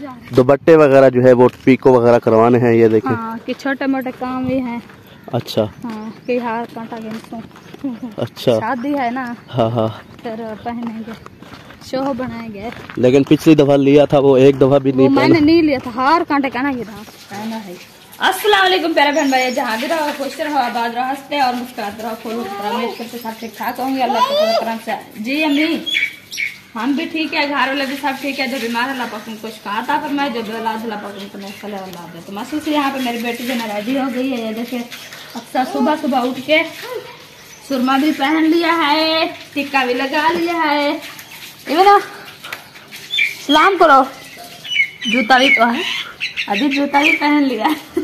दुपट्टे वगैरह जो है वो पीको वगैरह करवाने हैं, ये देखें। हाँ, कि छोटे मोटे काम भी हैं। अच्छा। हाँ, कि हार कांटा अच्छा, शादी है ना। हाँ हाँ, फिर पहनेंगे, शो बनाएंगे। लेकिन पिछली दफा लिया था वो एक दफा भी नहीं, मैंने नहीं लिया था। हार कांटे कहना पहना है। अस्सलाम वालेकुम प्यारे बहन भाई, जहाँ भी रहो खुश रहो, आबाद रहो, हंसते और मुस्कुराते रहो, फूल उम्मीद करते सब ठीक ठाक होंगे अल्लाह के करम से। जी अम्मी, हम भी ठीक है, घर वाले भी सब ठीक है। जो बीमार अल्लाह पाक कुछ कहा था पर मैं जो बेलाद अल्लाह पाक तो महसूस यहाँ पे मेरी बेटी जो ना रेडी हो गई है। ये देखिए, अक्सर सुबह सुबह उठ के सुरमा भी पहन लिया है, टिक्का भी लगा लिया है। ना सलाम करो, जूता भी तो है, अभी जूता भी पहन लिया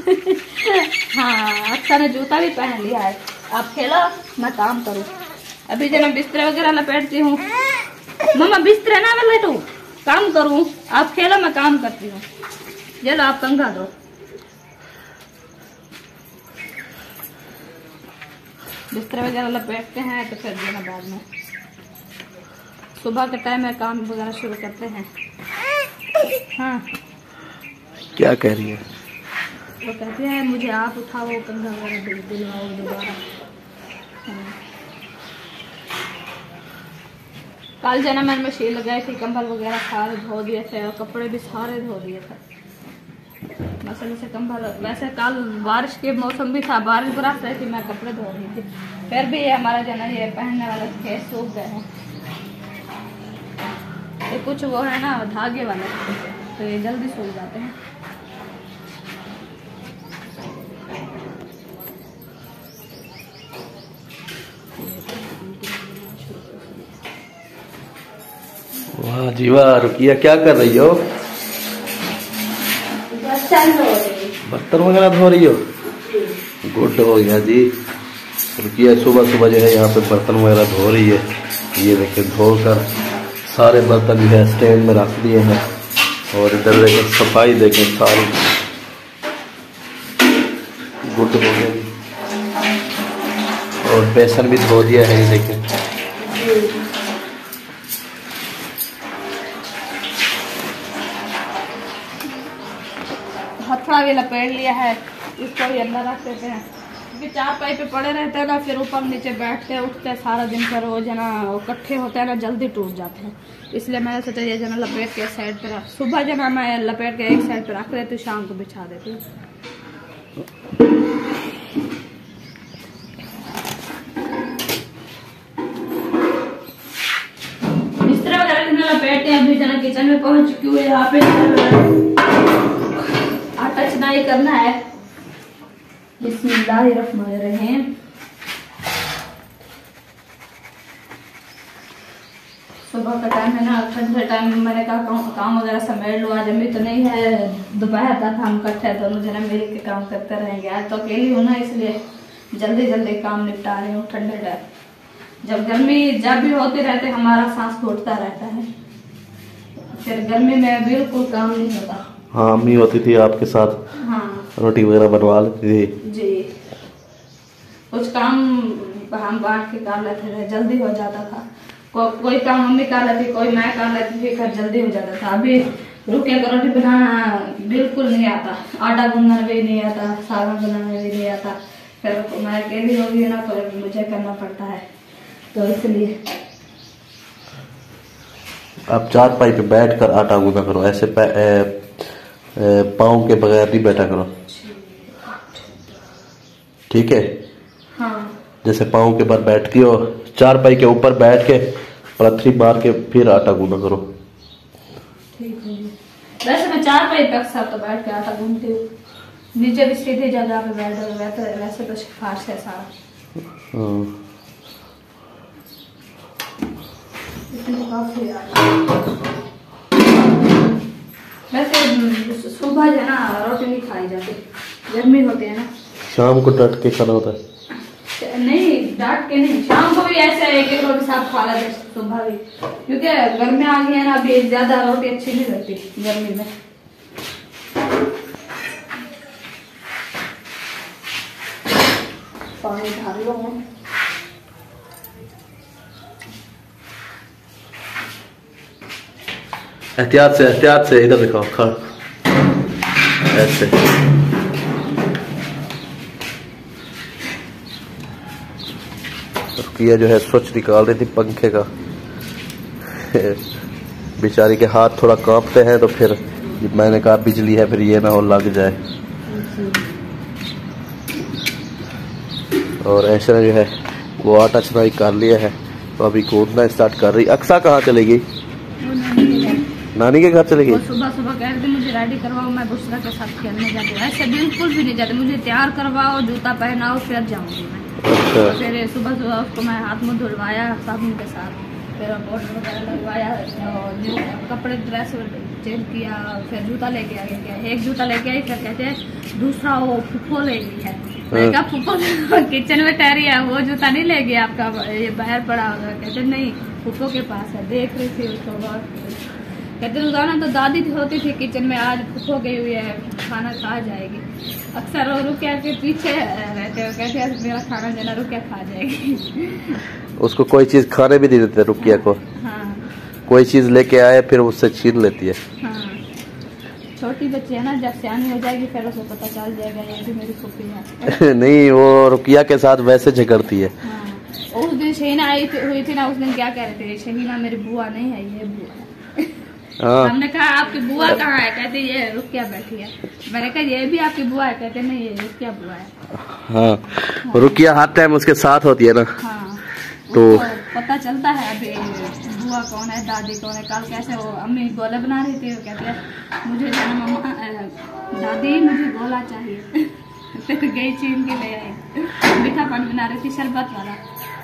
हाँ, अक्सर ने जूता भी पहन लिया है। आप खेलो, मैं काम करूँ। अभी जब मैं बिस्तर वगैरह लपेटती हूँ। मम्मा बिस्तर ना लपेटू, काम करूँ। आप खेलो, मैं काम करती हूँ। चलो आप पंखा दो। बिस्तर वगैरह लपेटते हैं तो फिर देना बाद में, सुबह के टाइम में काम वगैरह शुरू करते हैं। हाँ, क्या कह रही है? वो कहते हैं मुझे आप उठाओ, कंधा वगैरह दिलवाओ दोबारा। कल जना मैंने मशीन लगाई थी, कंबल वगैरह सारे धो दिए थे और कपड़े भी सारे धो दिए थे। मसले से कंबल, वैसे कल बारिश के मौसम भी था, बारिश बरस रही थी, मैं कपड़े धो रही थी। फिर भी ये हमारा जना ये पहनने वाले थे सूख गए हैं। ये कुछ वो है ना धागे वाले, तो ये जल्दी सूख जाते हैं। वाह जी वाह, रुकिया क्या कर रही हो? बर्तन वगैरह धो रही हो? गुड हो गया जी। रुकिया सुबह सुबह जो है यहाँ पे बर्तन वगैरह धो रही है। ये देखिए, धोकर सारे बर्तन जो है स्टैंड में रख दिए हैं। और इधर देखें, सफाई देखें सारी, गुड हो गया। और बेसन भी धो दिया है, ये देखें। हथड़ा भी लपेट लिया है, इसको भी अंदर रख देते हैं क्योंकि चार पाई पे पड़े रहते हैं ना, फिर ऊपर नीचे बैठते उठते सारा दिन, फिर वो जना इकट्ठे होते हैं ना, जल्दी टूट जाते हैं। इसलिए मैंने सोचा ये जना लपेट के साइड पे रख, सुबह जना मैं लपेट के एक साइड पे रख देती हूँ, शाम को बिछा देती हूँ। बिस्तर वगैरह जना लपेटते हैं। अभी जना किचन में पहुंच चुकी हूँ, यहाँ पे आटा चनाई करना है। बिस्मिल्लाहिर्रहमानिर्रहीम। सुबह का टाइम है ना, ठंडे टाइम में मैंने कहा काम वगैरह समेट लो। आज अम्मी तो नहीं है, दोपहर तक हम इकट्ठे दोनों जना मिल के काम करते रहेंगे। आज तो अकेली हूँ ना, इसलिए जल्दी जल्दी काम निपटा रही हूँ। ठंडे टाइम जब गर्मी जब भी होती रहती, हमारा सांस फूटता रहता है, फिर गर्मी में बिल्कुल काम नहीं होता। हाँ, अम्मी होती थी आपके साथ। हाँ, रोटी वगैरह बनवा लेती थी जी। कुछ काम हम बांट के कर लेते थे, जल्दी हो जाता था। कोई काम मम्मी कर लेती, कोई मैं कर लेती थी, फिर जल्दी हो जाता था। अभी रुके को रोटी बनाना बिल्कुल नहीं आता, आटा गूंदना भी नहीं आता, सालन बनाना भी नहीं आता। फिर मैं अकेली हो गई ना, तो मुझे करना पड़ता है, तो इसलिए आप चार पाई पे बैठ कर आटा गूंदा करो, ऐसे पाँव के बगैर नहीं बैठा करो, ठीक है? हाँ। जैसे पाँव के ऊपर बैठती हो, चार पाई के ऊपर बैठ के पलथी मार के फिर आटा गूंदा करो। ठीक है। वैसे मैं चार पाई पे अक्सर तो बैठ के आटा गूंदती हूँ, नीचे भी सीधी जगह पे बैठ, वैसे तो सिफारिश है सारा। हाँ। वैसे सुबह जो है ना रोटी नहीं खाई जाती, गर्मी होती है ना। शाम को डट के खाना होता है? नहीं, डांट के नहीं, शाम को भी ऐसे एक एक रोटी साफ खा लेते, सुबह भी, क्योंकि गर्मी आ गई है ना, अभी ज्यादा रोटी अच्छी नहीं लगती गर्मी में। पानी डाल लो। एहतियात से इधर दिखाओ, ऐसे। रुकिया जो है स्विच निकाल रही थी पंखे का। बेचारी के हाथ थोड़ा कांपते हैं, तो फिर मैंने कहा बिजली है, फिर ये ना हो लग जाए। और ऐसा जो है वो आटा चनाई कर लिया है, तो अभी कूदना स्टार्ट कर रही। अक्सा कहाँ चलेगी? नानी के घर चलेगी। सुबह सुबह कह रही मुझे रेडी करवाओ, मैं बुशरा के साथ खेलने जाती हूँ। ऐसे बिल्कुल भी नहीं जाती, मुझे तैयार करवाओ, जूता पहनाओ, फिर जाऊंगी मैं। अच्छा। फिर सुबह सुबह उसको मैं हाथ मुँह धुलवाया साबुन के साथ, फिर बॉटल वगैरह लगवाया, जो कपड़े ड्रेस चेंज किया, फिर जूता लेके आ गया। एक जूता लेके आई, फिर कहते हैं दूसरा वो फुफ्फो ले गई है। मैं कहा फुफ्फो किचन में ठहरी है, वो जूता नहीं ले गया आपका, ये बाहर पड़ा होगा। कहते नहीं फुफ्फो के पास है। देख रही थी उसको बहुत। कहते रोजाना तो दादी होती थी किचन में, आज फुफ्फो गई हुई है, खाना खा जाएगी। अक्सर वो रुकिया के पीछे रहते हो, कहते हैं मेरा खाना देना, रुकिया खा जाएगी। उसको कोई चीज खाने भी नहीं देते रुकिया को। हाँ। कोई चीज लेके आए फिर उससे छीन लेती है। हाँ। छोटी बच्ची है ना, जब सियानी हो जाएगी फिर उसको पता चल जाएगा ये भी मेरी फूफी है। नहीं, वो रुकिया के साथ वैसे झगड़ती है। हाँ। उस दिन शहीना हुई थी ना, उस दिन क्या कह रहे थे, शहीना मेरी बुआ नहीं है, ये बुआ है। हाँ। हमने कहा आपकी बुआ कहाँ है? कहते ये रुकिया बैठी है। मैंने कहा ये भी आपकी बुआ है? कहते नहीं ये रुकिया बुआ है। हाँ। रुकिया हर टाइम उसके साथ होती है ना। हाँ। तो पता चलता है अभी बुआ कौन है, दादी कौन है। कल कैसे वो अम्मी गोले बना रही थी, वो कहते हैं मुझे मम्मा दादी मुझे गोला चाहिए। फिर गई चीन के ले आई, मीठा पानी बना रही थी शरबत वाला।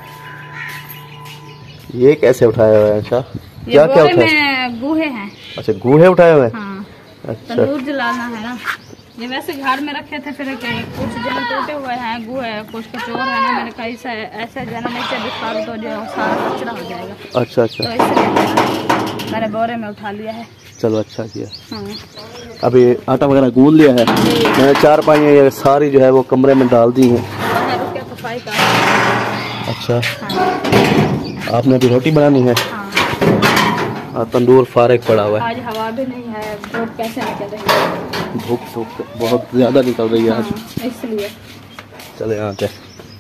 ये कैसे उठाया हुआ है? अच्छा, क्या क्या में गुहे हैं। अच्छा, गुहे उठाए हुए हैं। हाँ। अच्छा। तंदूर जलाना है ना। ये वैसे घर में रखे थे, फिर कुछ जन टूटे हुए हैं गुहे, कुछ कचोर है ना। मैंने कहा ऐसे जना नीचे बिखा तो जो सारा कचरा हो जाएगा। अच्छा अच्छा। तो इसलिए मैंने बोरे में उठा लिया है। चलो अच्छा किया। हाँ। अभी आटा वगैरह गूंद लिया है मैंने। 4 पाई सारी जो है वो कमरे में डाल दी है। सफाई का। अच्छा। हाँ। आपने अभी रोटी बनानी है? हाँ। तंदूर फारिग पड़ा हुआ है। आज हवा भी नहीं है, धूप कैसे निकल रही है? धूप बहुत ज्यादा निकल रही है आज। हाँ, इसलिए चले यहाँ पे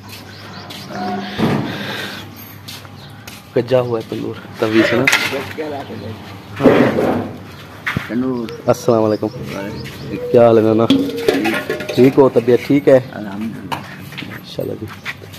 कच्चा हुआ है तंदूर तवी से ना। अस्सलाम वालेकुम। क्या हाल है नाना? ठीक हो? तबीयत ठीक है? इंशाल्लाह जी।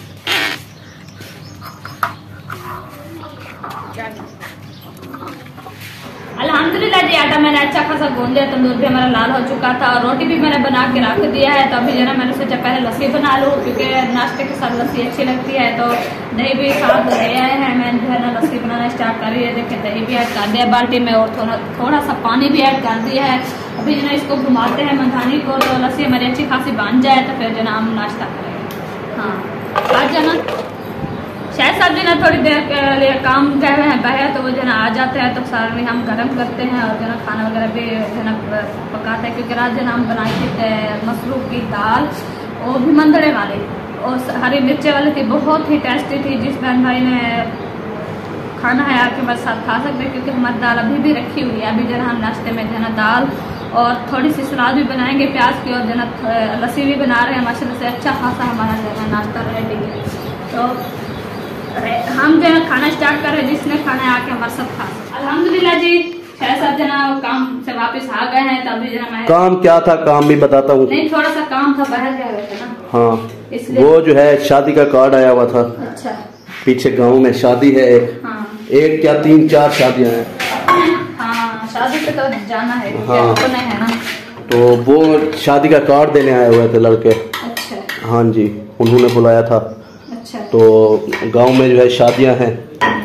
अल्हम्दुलिल्लाह जी, आटा मैंने अच्छा खासा गूंद दिया। तंदूर भी हमारा लाल हो चुका था और रोटी भी मैंने बना के रख दिया है। तो अभी जो है मैंने सोचा पहले लस्सी बना लूँ, क्योंकि नाश्ते के साथ लस्सी अच्छी लगती है। तो दही भी साथ ले आए हैं, मैंने जो है ना लस्सी बनाना स्टार्ट कर रही है। देखिए दही भी ऐड कर दिया बाल्टी में और थोड़ा सा पानी भी ऐड कर दिया है। अभी जो है इसको घुमाते हैं मधानी को, तो लस्सी हमारी अच्छी खासी बन जाए तो फिर जो है हम नाश्ता करेंगे। हाँ, आज जाना शायद साहब जी ना थोड़ी देर के लिए काम गए हुए हैं बाहर, तो वो जो ना आ जाते हैं तो सारे हम गर्म करते हैं और जो ना खाना वगैरह भी जो ना पकाते हैं। क्योंकि रात जो ना हम बनाई थी मसरूफ की दाल, वो भी मंदड़े वाली और हरी मिर्चे वाली थी, बहुत ही टेस्टी थी। जिस बहन भाई ने खाना है आपके पास साथ खा सकते हैं, क्योंकि हमारी दाल अभी भी रखी हुई है। अभी जो ना हम नाश्ते में जो ना दाल और थोड़ी सी सलाद भी बनाएंगे प्याज की, और जो ना लस्सी भी बना रहे हैं माशाल्लाह से। अच्छा खासा हमारा जो है नाश्ता रेडी है। तो हम जो है खाना स्टार्ट कर रहे हैं, जिसने खाना है आके हमारे साथ खा सकते। अल्हम्दुलिल्लाह जी, 6-7 जना काम से वापस आ गए हैं। तो अभी जो है काम क्या था, काम भी बताता हूँ। नहीं, थोड़ा सा काम था, बाहर गए हुए थे ना। हाँ, इसलिए वो जो है शादी का कार्ड आया हुआ था। अच्छा। पीछे गांव में शादी है एक। हाँ। एक क्या 3-4 शादियां हैं। हाँ, शादी पे तो जाना है। हाँ। तो नहीं है ना। तो वो शादी का कार्ड देने आए हुए थे लड़के। अच्छा। हाँ जी, उन्होंने बुलाया था। अच्छा। तो गांव में जो है शादियां हैं,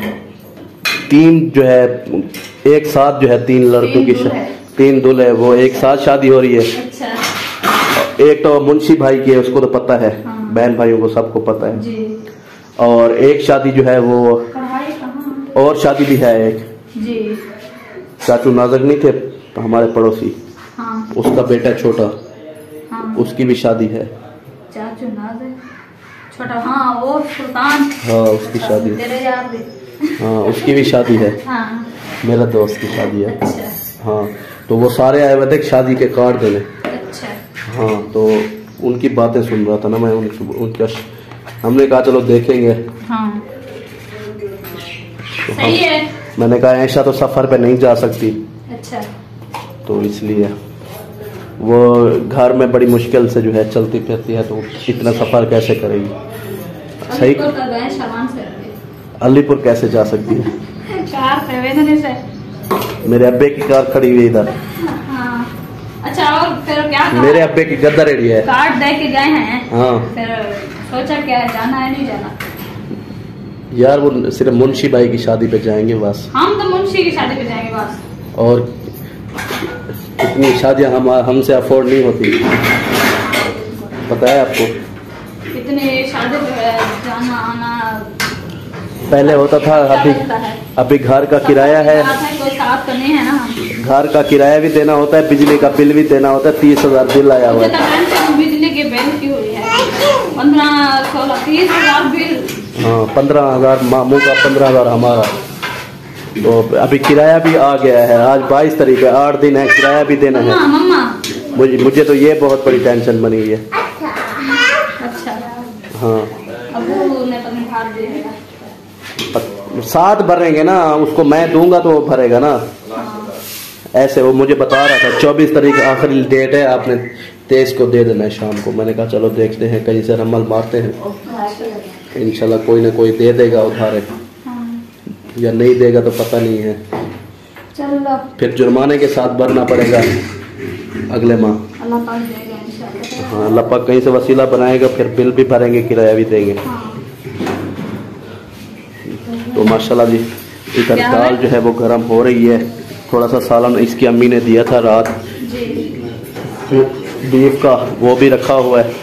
3 जो है एक साथ जो है 3 लड़कों की 3 दूल्हे, वो एक साथ शादी हो रही है। अच्छा। एक तो मुंशी भाई की है, उसको तो पता है। हाँ। बहन भाइयों को सबको पता है जी। और एक शादी जो है वो कढ़ाई कहाँ? और शादी भी है एक। जी। चाचू नाजक नहीं थे हमारे पड़ोसी, हाँ। उसका बेटा छोटा, हाँ। उसकी भी शादी है। चाचू नाजर छोटा, हाँ वो सुल्तान। हाँ, उसकी शादी। तेरे यार भी। हाँ, उसकी भी शादी है। हाँ। मेरा दोस्त की शादी है। अच्छा। हाँ, तो वो सारे आए हुए थे शादी के कार्ड देने। अच्छा। हाँ, तो उनकी बातें सुन रहा था ना मैं, उनका हमने कहा चलो देखेंगे। हाँ तो सही है। मैंने कहा ऐशा तो सफ़र पे नहीं जा सकती। अच्छा। तो इसलिए वो घर में बड़ी मुश्किल से जो है चलती फिरती है, तो इतना सफ़र कैसे करेगी। सही। अलीपुर कैसे जा सकती है? कार से। मेरे अब्बे की कार खड़ी हुई इधर। हाँ। अच्छा, और फिर क्या मेरे अब्बे की गद्दा रेडी है। कार्ड दे के गए हैं। हाँ। फिर सोचा क्या है, जाना है नहीं जाना? यार वो सिर्फ मुंशी भाई की शादी पे जाएंगे बस। हम तो मुंशी की शादी पे जाएंगे बस। और इतनी शादियां हमसे अफोर्ड नहीं होती, पता है आपको। इतने शादी पे जाना आना पहले होता था, अभी घर का किराया है, कोई साथ तो नहीं है ना। घर का किराया भी देना होता है, बिजली का बिल भी देना होता है। 30,000 बिल आया हुआ है। बिजली के बिल की हुई है 15-16 30,000 बिल। हाँ, 15,000 मामू का, 15,000 हमारा। तो अभी किराया भी आ गया है। आज 22 तारीख है, 8 दिन है, किराया भी देना है। मुझे तो ये बहुत बड़ी टेंशन बनी हुई है। अच्छा। हाँ, अबू ने भार देगा। साथ भरेंगे ना, उसको मैं दूंगा तो वो भरेगा ना। ऐसे वो मुझे बता रहा था 24 तारीख आखिरी डेट है, आपने 23 को दे देना है शाम को। मैंने कहा चलो देखते हैं, कहीं से रमल मारते हैं, इंशाल्लाह कोई ना कोई दे देगा उधारे। या नहीं देगा तो पता नहीं है। चलो फिर जुर्माने के साथ भरना पड़ेगा अगले माह। अल्लाह पाक देगा इंशाल्लाह। हाँ, अल्लाह पाक कहीं से वसीला बनाएगा, फिर बिल भी भरेंगे, किराया भी देंगे। तो माशाल्लाह जी, इधर दाल जो है वो गर्म हो रही है। थोड़ा सा सालन इसकी अम्मी ने दिया था रात बीफ का, वो भी रखा हुआ है।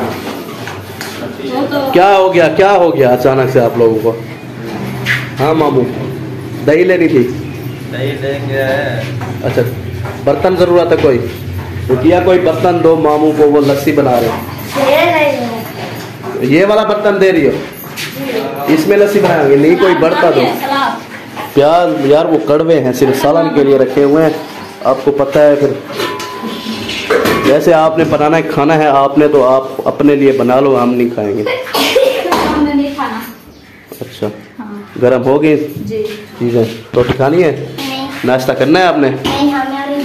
क्या हो गया, क्या हो गया अचानक से आप लोगों को? हाँ मामू, दही लेनी थी? दही लेंगे। अच्छा, बर्तन जरूरत है कोई? रुकिया कोई बर्तन दो मामू को, वो लस्सी बना रहे। ये वाला बर्तन दे रही हो? इसमें लस्सी बनाएंगे? नहीं, कोई बर्तन दो। प्याज यार वो कड़वे हैं, सिर्फ सालन के लिए रखे हुए हैं। आपको पता है, फिर जैसे आपने बनाना है खाना है आपने, तो आप अपने लिए बना लो, हम नहीं खाएंगे। हमने नहीं खाना। अच्छा। हाँ। गर्म हो गई जी। चीजें? रोटी खानी है? नाश्ता करना है आपने? नहीं, हमें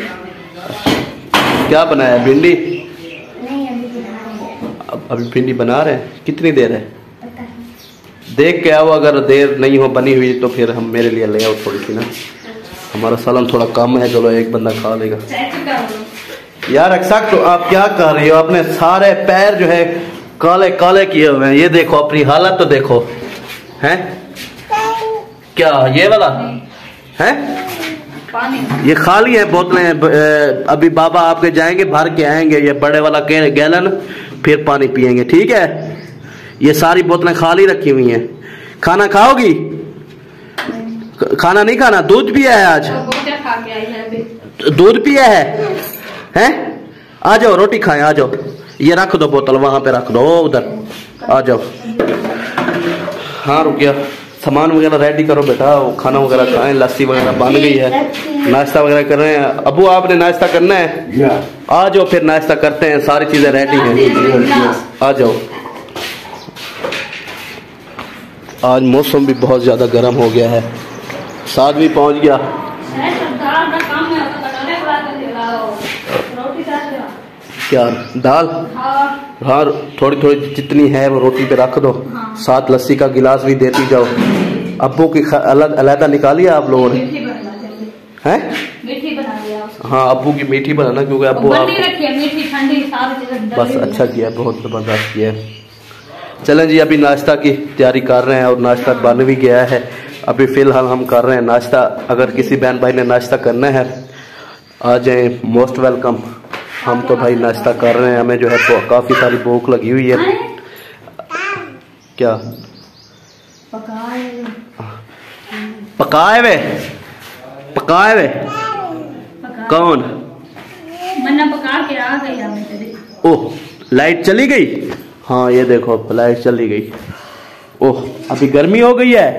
क्या बनाया? भिंडी? नहीं, अभी भिंडी बना रहे हैं। कितनी देर है? पता है। देख के आओ, अगर देर नहीं हो बनी हुई तो फिर हम मेरे लिए ले आओ थोड़ी सी ना। हमारा सालन थोड़ा कम है, चलो एक बंदा खा लेगा। यार अक्सर तो आप क्या कर रही हो? अपने सारे पैर जो है काले काले किए हुए हैं। ये देखो, अपनी हालत तो देखो। हैं क्या ये वाला है? पानी ये खाली है बोतलें। अभी बाबा आपके जाएंगे, भर के आएंगे ये बड़े वाला गैलन, फिर पानी पियेंगे, ठीक है? ये सारी बोतलें खाली रखी हुई हैं। खाना खाओगी? खाना नहीं खाना? दूध पिया है आज? खा के आई है अभी। दूध पिया है? हैं? आ जाओ, रोटी खाएं, आ जाओ। ये रख दो बोतल, वहां पे रख दो, उधर आ जाओ। हाँ रुकिया, सामान वगैरह रेडी करो बेटा, खाना वगैरह खाएं, लस्सी वगैरह बन गई है, नाश्ता वगैरह कर रहे हैं। अबू आपने नाश्ता करना है? आ जाओ फिर नाश्ता करते हैं, सारी चीजें रेडी हैं, आ जाओ। आज मौसम भी बहुत ज्यादा गर्म हो गया है, साथ भी पहुंच गया। क्या दाल? हाँ, थोड़ी थोड़ी जितनी है वो रोटी पे रख दो। हाँ। साथ लस्सी का गिलास भी देती जाओ। अब्बू की अलग अलग निकाली है आप लोगों ने? हैं? मीठी बना लिया। हाँ, अब्बू की मीठी बनाना, क्योंकि अब्बू मीठी ठंडी सारी चीजें बस अच्छा किया, बहुत जबरदस्त किया। चलें जी, अभी नाश्ता की तैयारी कर रहे हैं और नाश्ता बन भी गया है। अभी फिलहाल हम कर रहे हैं नाश्ता। अगर किसी बहन भाई ने नाश्ता करना है आ जाए, मोस्ट वेलकम। हम तो भाई नाश्ता कर रहे हैं, हमें जो है तो काफ़ी सारी भूख लगी हुई है। क्या पकाए वे? पकाए वे कौन? मन्ना पका के आ गई हमें। ओह, लाइट चली गई? हाँ ये देखो, लाइट चली गई। ओह, अभी गर्मी हो गई है।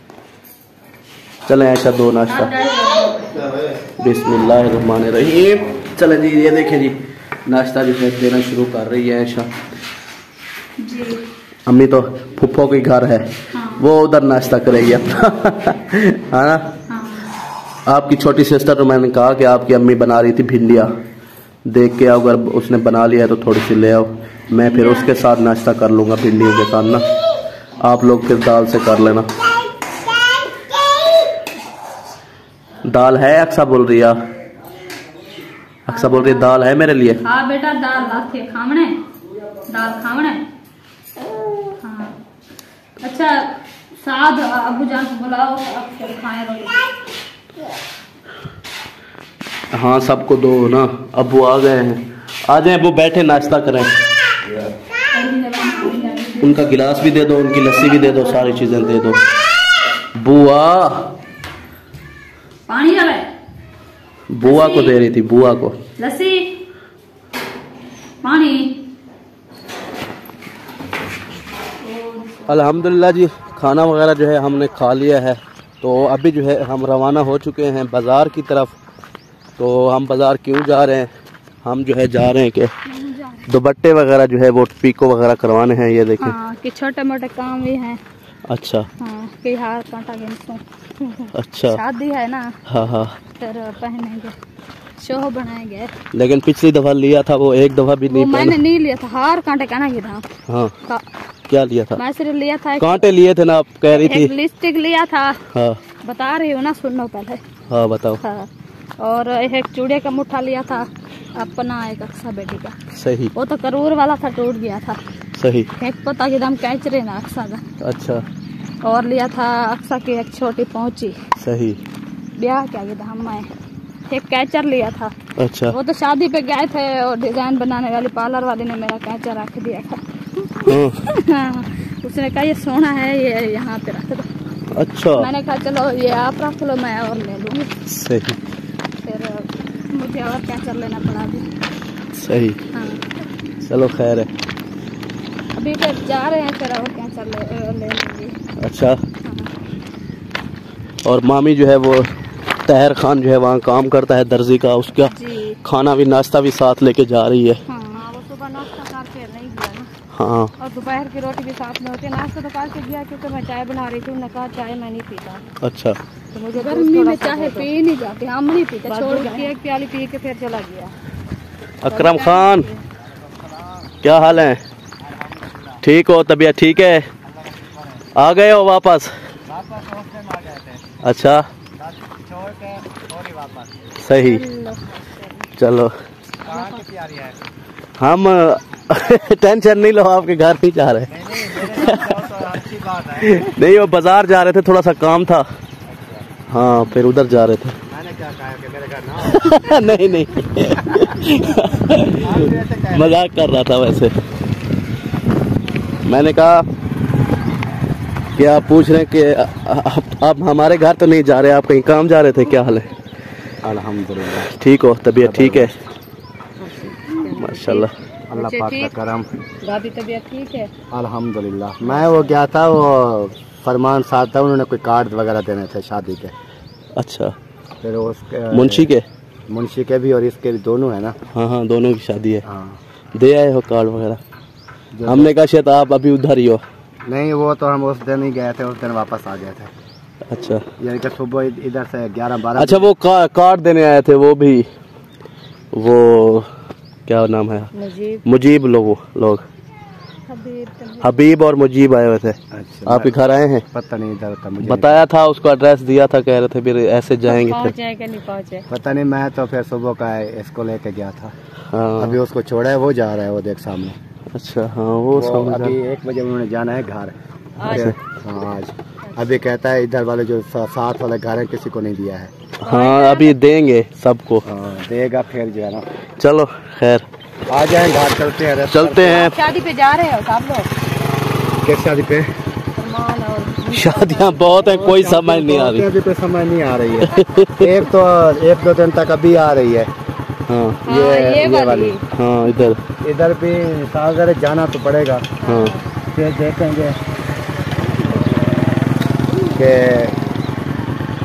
चले ऐसा दो नाश्ता। बिस्मिल्लाहिर्रहमानिर्रहीम। चले जी, ये देखें जी, नाश्ता जो है देना शुरू कर रही है ऐशा जी। अम्मी तो फुफ्फो के घर है, हाँ। वो उधर नाश्ता करेगी अपना है ना। हाँ। आपकी छोटी सिस्टर तो मैंने कहा कि आपकी अम्मी बना रही थी भिंडिया, देख के आओ, अगर उसने बना लिया है तो थोड़ी सी ले आओ, मैं फिर उसके साथ नाश्ता कर लूँगा भिंडियों के साथ ना। आप लोग फिर दाल से कर लेना। दाल है अक्सा बोल रही है, अक्सा बोल रही है दाल है मेरे लिए। हाँ बेटा दाल लाते खावणे, दाल खावणे। हाँ अच्छा साद अबू जान को बुलाओ, अब फिर खाएं रोटी। हाँ सबको दो ना, अबू आ गए हैं, आ जाए अबू बैठे नाश्ता करें। उनका गिलास भी दे दो, उनकी लस्सी भी दे दो, सारी चीजें दे दो। बुआ पानी आ गए, बुआ को दे रही थी, बुआ को लस्सी पानी। अल्हम्दुलिल्लाह जी, खाना वगैरह जो है हमने खा लिया है। तो अभी जो है हम रवाना हो चुके हैं बाज़ार की तरफ। तो हम बाज़ार क्यों जा रहे हैं, हम जो है जा रहे हैं कि दुपट्टे वगैरह जो है वो पीको वगैरह करवाने हैं। ये देखें हाँ, कि छोटे मोटे काम भी हैं। अच्छा हाँ, कि हार कांटा गेंसों अच्छा शादी है ना, हाँ हाँ, फिर पहनेंगे, शो बनाएंगे। लेकिन पिछली दफ़ा लिया था वो एक दफ़ा भी वो नहीं मैंने पहना। नहीं लिया था, हार कांटे कहना ही था। हाँ क्या लिया था? मैं सिर्फ लिया था कांटे लिए थे ना, आप कह रही थी। एक लिपस्टिक लिया था। हाँ बता रही हूँ ना, सुनो पहले। हाँ बताओ। हाँ, और एक चूड़े का मुट्ठा लिया था अपना, एक अक्सा बेटी का। सही, वो तो करूर वाला था, टूट गया था। सही, एक पता कि दम कैच रहे ना अक्सा का। अच्छा और लिया था अक्सा की एक छोटी पहुंची, सही, ब्याह क्या गया था हम। एक कैचर लिया था, अच्छा वो तो शादी पे गए थे और डिजाइन बनाने वाली पार्लर वाली ने मेरा कैचर रख दिया था। हाँ, उसने कहा ये सोना है, ये यहाँ पे रख दो। अच्छा मैंने कहा चलो ये आप रख लो, मैं और ले लूँगी। सही, फिर मुझे और कैचर लेना पड़ा अभी। सही, हाँ, चलो खैर है। अभी फिर जा रहे हैं, फिर और कैचर ले लूँगी। अच्छा, हाँ और मामी जो है वो तहर खान जो है वहाँ काम करता है दर्जी का, उसका जी। खाना भी नाश्ता भी साथ लेके जा रही है। हाँ, वो सुबह नाश्ता करके नहीं गया ना, हाँ और दोपहर की रोटी भी साथ में होती है। नाश्ता तो करके गया क्योंकि मैं चाय बना रही थी, उन्होंने कहा चाय मैं नहीं पीता। अच्छा, तो मुझे गर्मी में चाय पी नहीं जाती, हम नहीं पीते, छोड़ के एक प्याली पी के फिर चला गया। अकरम खान क्या हाल है? ठीक हो, तबीयत ठीक है? आ गए हो वापस? अच्छा सही, चलो हम टेंशन नहीं लो, आपके घर नहीं जा रहे। नहीं वो बाजार जा रहे थे, थोड़ा सा काम था। हाँ फिर उधर जा रहे थे। मैंने क्या कहा कि मेरे घर ना नहीं नहीं मजाक कर रहा था वैसे। मैंने कहा कि आप पूछ रहे हैं कि आप हमारे घर तो नहीं जा रहे, आप कहीं काम जा रहे थे, क्या हाल है? अल्हम्दुलिल्लाह ठीक हो, तबीयत ठीक है? माशाल्लाह, अल्लाह पाक का करम। दादी तबीयत ठीक है? अल्हम्दुलिल्लाह। मैं वो गया था, वो फरमान साहब था, उन्होंने कोई कार्ड वगैरह देने थे शादी के। अच्छा, फिर उसके मुंशी के भी और इसके भी दोनों है ना। हाँ हाँ, दोनों की शादी है। हाँ, दे आए हो कार्ड वगैरह? हमने कहा शायद आप अभी उधर ही हो। नहीं वो तो हम उस दिन ही गए थे, उस दिन वापस आ गए थे। अच्छा, यानी कि सुबह इधर से 11-12। अच्छा वो कार्ड देने आए थे, वो भी वो क्या नाम है, मुजीब लोग हबीब और मुजीब आए हुए थे। अच्छा, आप ही घर आए हैं? पता नहीं, इधर था मुझे बताया था, उसको एड्रेस दिया था, कह रहे थे फिर ऐसे जाएंगे फिर। पहुंचे कि नहीं पहुंचे पता नहीं। मैं तो फिर सुबह का इसको लेके गया था। हाँ अभी उसको छोड़ा है, वो जा रहा है, वो देख सामने। अच्छा, हाँ वो समझ अभी 1 बजे उन्होंने जाना है घर। आज? हाँ आज। अभी कहता है इधर वाले जो साथ वाले घर है किसी को नहीं दिया है। हाँ अभी देंगे सबको। हाँ देगा फिर जो है ना। चलो खैर, आ जाए घर, चलते हैं। शादी पे जा रहे हो सब लोग? किस शादी पे? सलमान और शादियाँ बहुत है, कोई समझ नहीं आ रही। शादी पे समझ नहीं आ रही है। एक तो 1-2 दिन तक अभी आ रही है। हाँ ये वाली। हाँ इधर भी सागर जाना तो पड़ेगा। हाँ फिर देखेंगे कि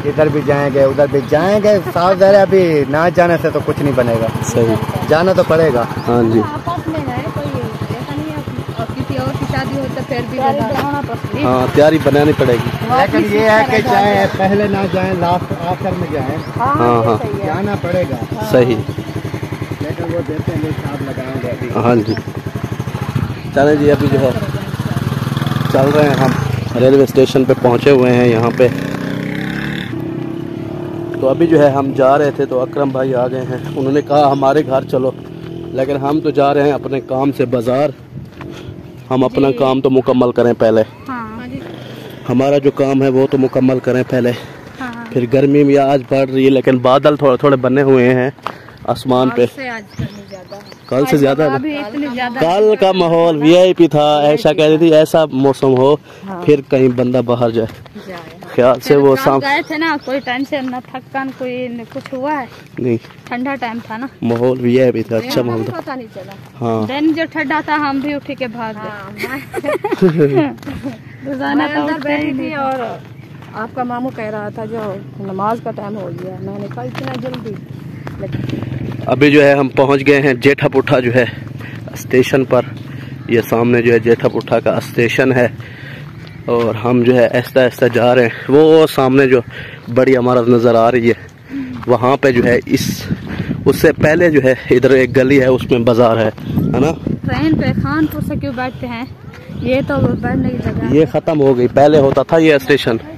इधर भी जाएंगे उधर भी जाएंगे, साफ ज़रा अभी ना जाने से तो कुछ नहीं बनेगा। सही, जाना तो पड़ेगा। हाँ जी। आपस में है कोई ऐसा नहीं है, और किसी और की शादी हो तो फिर भी बनाना पड़ती है। हाँ, तैयारी बनानी पड़ेगी। लेकिन ये है कि जाए पहले ना जाए, लास्ट आखिर में जाए, हाँ हाँ, जाना पड़ेगा। सही। लेकिन वो देते हैं हिसाब लगाएंगे अभी। हाँ जी, चलें जी। अभी जो है चल रहे हैं हम, रेलवे स्टेशन पे पहुंचे हुए हैं यहाँ पे। तो अभी जो है हम जा रहे थे तो अकरम भाई आ गए हैं, उन्होंने कहा हमारे घर चलो, लेकिन हम तो जा रहे हैं अपने काम से बाज़ार। हम अपना काम तो मुकम्मल करें पहले, हाँ। हमारा जो काम है वो तो मुकम्मल करें पहले। हाँ। फिर गर्मी भी आज बढ़ रही है, लेकिन बादल थोड़े थोड़े बने हुए हैं आसमान पे। कल से ज़्यादा ना, कल का माहौल VIP था। ऐसा कह रही थी ऐसा मौसम हो, फिर कहीं बंदा बाहर जाए, ख्याल से वो शाम गए थे ना, कोई टेंशन ना, थकान कोई कुछ हुआ है नहीं, ठंडा टाइम था ना, माहौल VIP था, अच्छा माहौल था। पता नहीं चला। हाँ, दिन जो ठंडा था हम भी उठ के भाग गए। रोजाना तो उठते ही नहीं। और आपका मामू कह रहा था जो नमाज का टाइम हो गया, मैंने कहा इतना जल्दी, लेकिन अभी जो है हम पहुंच गए हैं जेठा पुठा जो है स्टेशन पर। ये सामने जो है जेठा पुठा का स्टेशन है, और हम जो है ऐसा ऐसा जा रहे हैं। वो सामने जो बड़ी इमारत नज़र आ रही है, वहाँ पे जो है उससे पहले जो है इधर एक गली है, उसमें बाजार है ना। ट्रेन पे खानपुर से क्यों बैठते हैं, ये तो बैठने की जगह ये ख़त्म हो गई, पहले होता था ये स्टेशन।